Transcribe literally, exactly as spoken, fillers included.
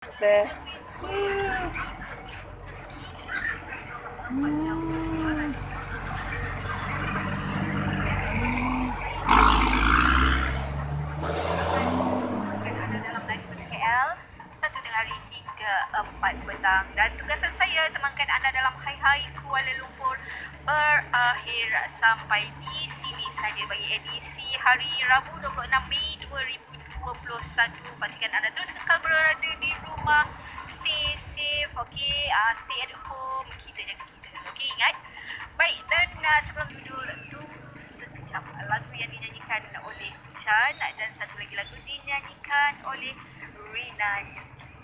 Betul. K L satu tengah hari hingga empat petang, dan tugasan saya temankan anda dalam Hai Hai Kuala Lumpur berakhir sampai di sini saja bagi edisi hari Rabu dua puluh enam Mei dua ribu dua puluh satu. Pastikan anda terus kekal berada di rumah, stay safe, okey, uh, stay at home, kita jaga kita, okey, ingat. Baik, dan uh, sebelum tidur tunggu sekejap lagu yang dinyanyikan oleh Chan, dan satu lagi lagu dinyanyikan oleh Rina.